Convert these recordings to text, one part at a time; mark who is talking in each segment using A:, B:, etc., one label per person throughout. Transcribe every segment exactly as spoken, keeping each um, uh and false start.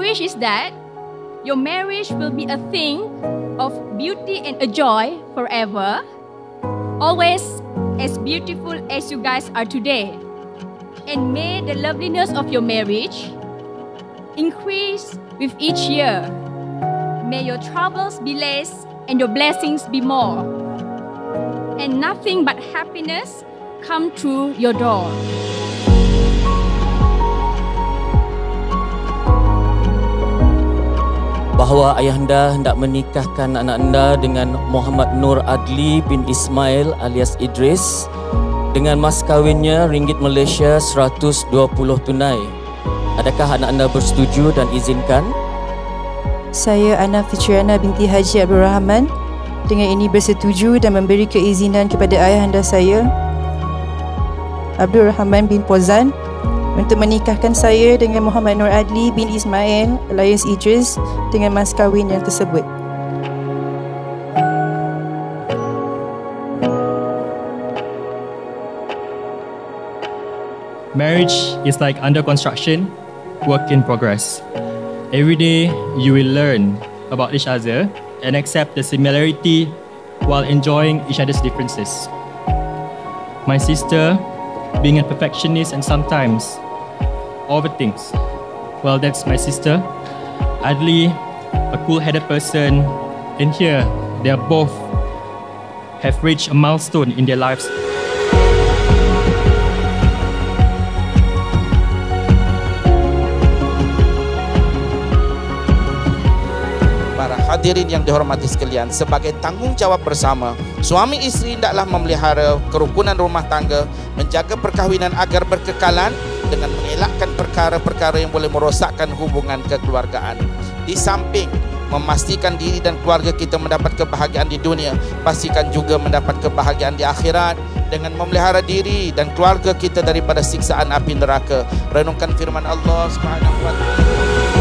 A: wish is that your marriage will be a thing of beauty and a joy forever, always as beautiful as you guys are today. And may the loveliness of your marriage increase with each year. May your troubles be less and your blessings be more. And nothing but happiness come through your door.
B: Bahawa ayahanda hendak menikahkan anak anda dengan Muhammad Nur Adli bin Ismail alias Idris dengan mas kahwinnya ringgit Malaysia seratus dua puluh tunai. Adakah anak anda bersetuju dan izinkan?
C: Saya Ana Fitriana binti Haji Abdul Rahman dengan ini bersetuju dan memberi keizinan kepada ayahanda saya Abdul Rahman bin Pozan untuk menikahkan saya dengan Muhammad Nur Adli bin Ismail alias Idris dengan mas kahwin yang tersebut.
D: Marriage is like under construction, work in progress. Every day you will learn about each other and accept the similarity while enjoying each other's differences. My sister, being a perfectionist and sometimes overthinks. Well, that's my sister. Adli, a cool-headed person, and here they are both have reached a milestone in their lives.
E: Para hadirin yang dihormati sekalian, sebagai tanggungjawab bersama, suami isteri hendaklah memelihara kerukunan rumah tangga, menjaga perkahwinan agar berkekalan dengan mengelakkan perkara-perkara yang boleh merosakkan hubungan kekeluargaan. Di samping memastikan diri dan keluarga kita mendapat kebahagiaan di dunia, pastikan juga mendapat kebahagiaan di akhirat dengan memelihara diri dan keluarga kita daripada siksaan api neraka. Renungkan firman Allah Subhanahu wa taala.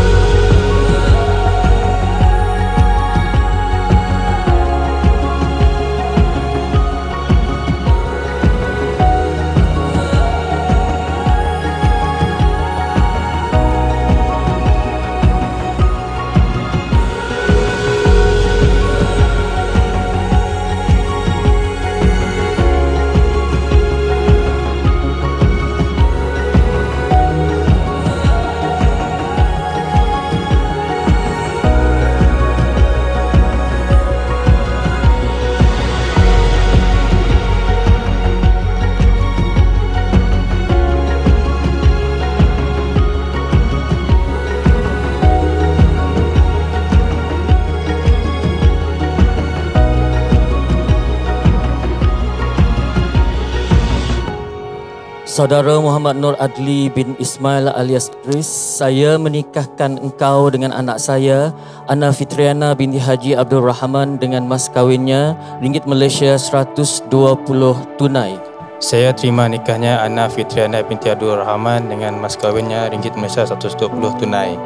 B: Saudara Muhammad Nur Adli bin Ismail alias Idris, saya menikahkan engkau dengan anak saya, Ana Fitriana binti Haji Abdul Rahman dengan mas kahwinnya ringgit Malaysia seratus dua puluh tunai.
F: Saya terima nikahnya Ana Fitriana binti Abdul Rahman dengan mas kahwinnya ringgit Malaysia seratus dua puluh tunai.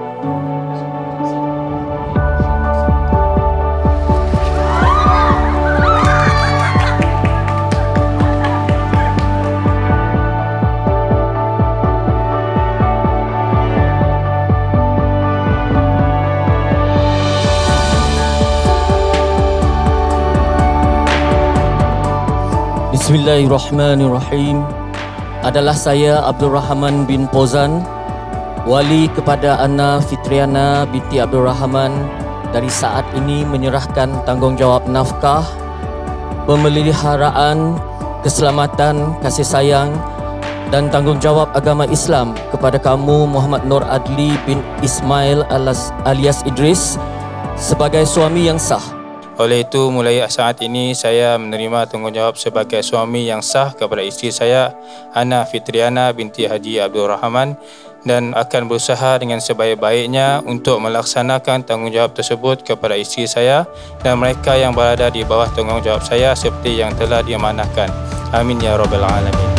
B: Bismillahirrahmanirrahim. Adalah saya Abdul Rahman bin Pozan, wali kepada Ana Fitriana binti Abdul Rahman, dari saat ini menyerahkan tanggungjawab nafkah, pemeliharaan, keselamatan, kasih sayang dan tanggungjawab agama Islam kepada kamu Muhammad Nur Adli bin Ismail alias Idris sebagai suami yang sah.
F: Oleh itu, mulai saat ini saya menerima tanggungjawab sebagai suami yang sah kepada isteri saya, Ana Fitriana binti Haji Abdul Rahman, dan akan berusaha dengan sebaik-baiknya untuk melaksanakan tanggungjawab tersebut kepada isteri saya dan mereka yang berada di bawah tanggungjawab saya seperti yang telah diamanahkan. Amin ya Rabbal Alamin.